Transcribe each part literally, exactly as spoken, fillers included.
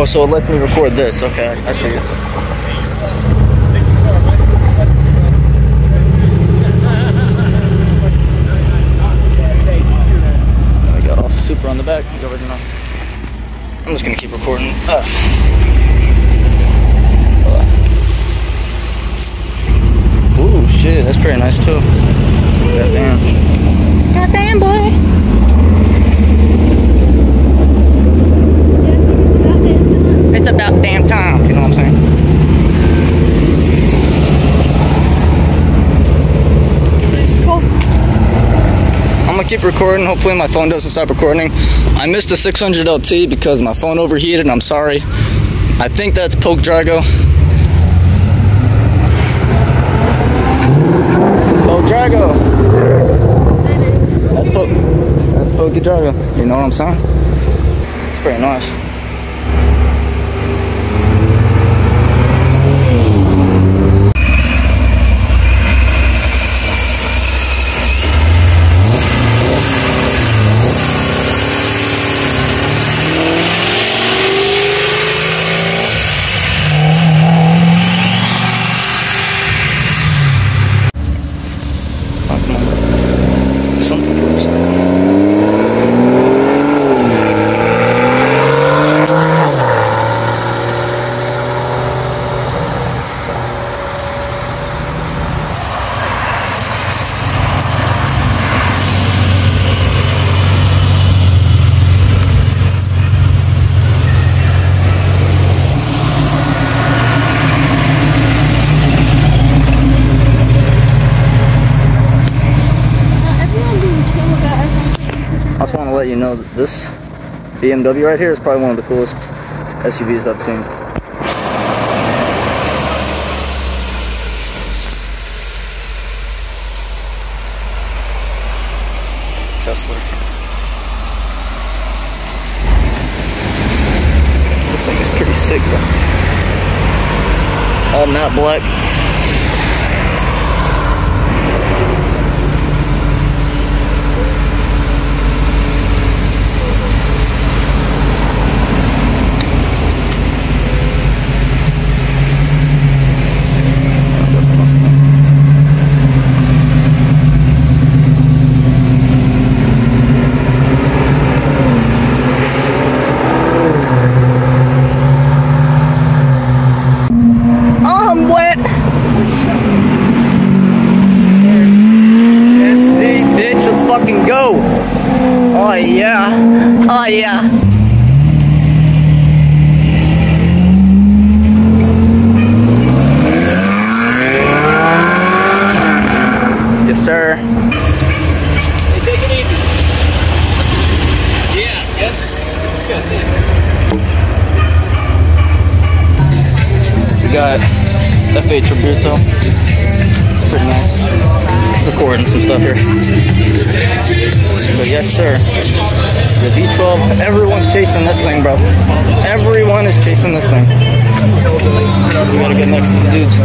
so it lets me record this. Okay, I see it. I got all super on the back. You already know. I'm just gonna keep recording. Uh. Ooh, shit, that's pretty nice too. Goddamn. Goddamn, boy. It's about damn time, you know what I'm saying? Cool. I'm gonna keep recording. Hopefully my phone doesn't stop recording. I missed a six hundred L T because my phone overheated. I'm sorry. I think that's Poke Drago. Poke Drago. That's Poke. That's Poke Drago. You know what I'm saying? It's pretty nice. I just want to let you know that this B M W right here is probably one of the coolest S U Vs I've seen. Tesla. This thing is pretty sick though. All matte black. Oh yeah, oh yeah. Yes sir. Hey, take it easy. Yeah, yep. We got F eight Tributo. It's pretty nice. Recording some stuff here. But yes sir, the V twelve, everyone's chasing this thing, bro. Everyone is chasing this thing. We gotta get next to the dudes.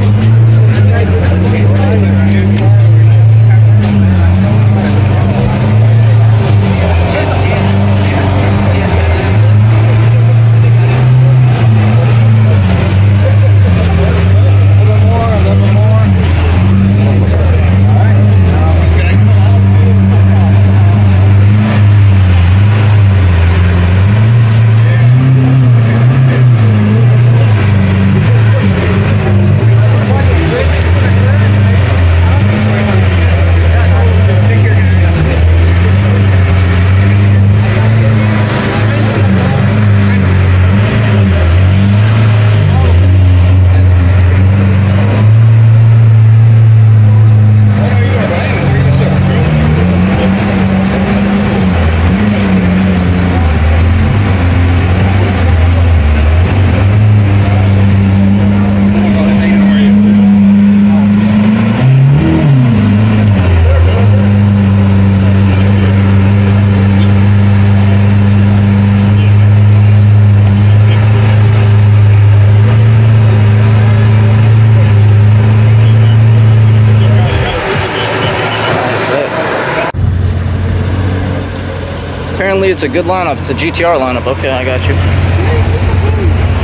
Apparently it's a good lineup. It's a G T R lineup. Okay, I got you.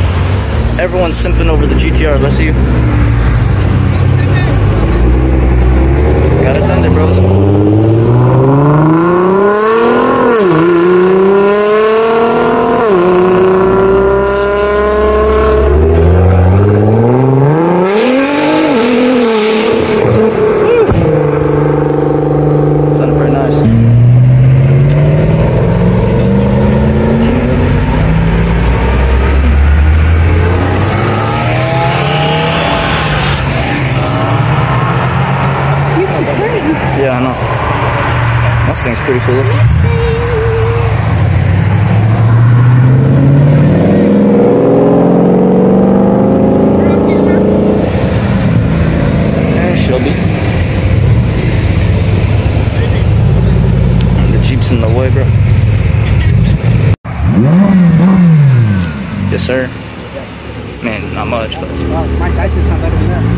everyone's simping over the G T Rs. I see you. Gotta send it, bros. Yeah, I know. Mustang's pretty cool. Yeah, Shelby. The Jeep's in the way, bro. Yes, sir. Man, not much, but. My guys is not better than that.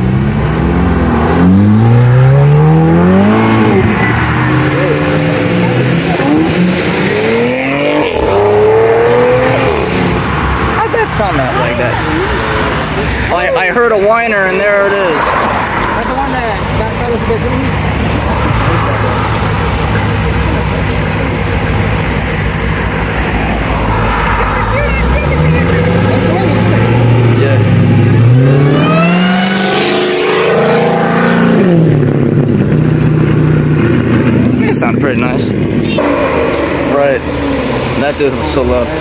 Sound that like that. I, I heard a whiner and there it is. That's the one that that fella's been. Yeah. It sounded pretty nice. Right. That dude was so loud.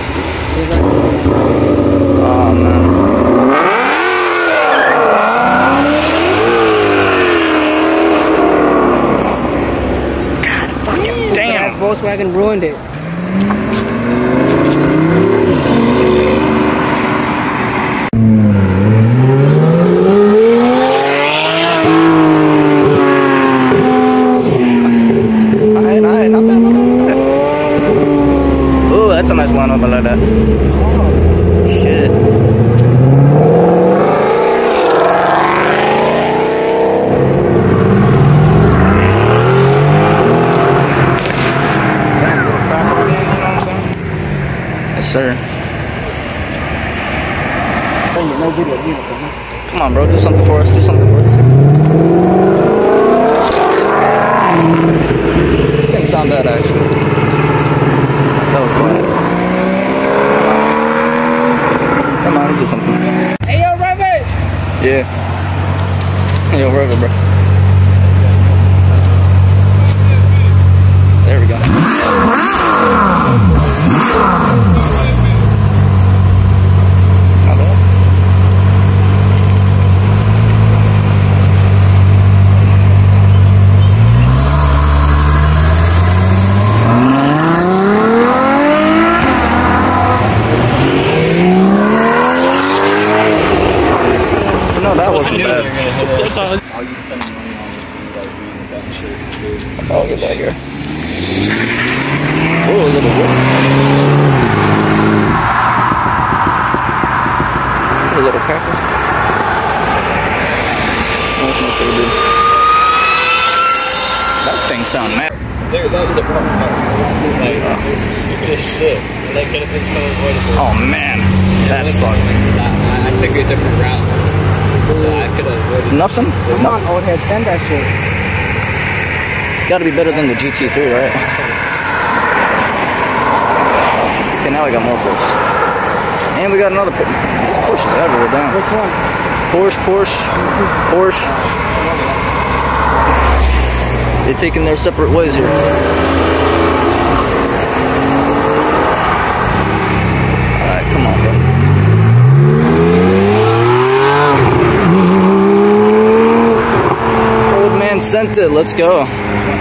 Oh man. God fucking damn. That Volkswagen ruined it. Alright, alright, not bad, not bad. Ooh, that's a nice lineup, I like that. Shit. Yes, sir. Come on, bro. Do something for us. Do something for us. Didn't sound bad, actually. That was quiet. Come on, do something. Hey, yo, rev it! Yeah. Hey, yo, rev it, bro. There we go. Not bad. No, that wasn't bad. I'll get back here. Oh, a little bit. A little cracker. That thing sound mad. There, that was a problem. Like, it was the stupidest shit. That could have been so avoidable. Oh man, that Yeah, sucked. I, I took a different route, so I could have avoided. Nothing? Come on, old head, send that shit. Gotta be better than the G T three, right? Okay, now we got more Porsches. And we got another Porsche. This Porsche is everywhere down. Which one? Porsche, Porsche, Porsche. They're taking their separate ways here. Alright, come on, bro. Old man sent it. Let's go.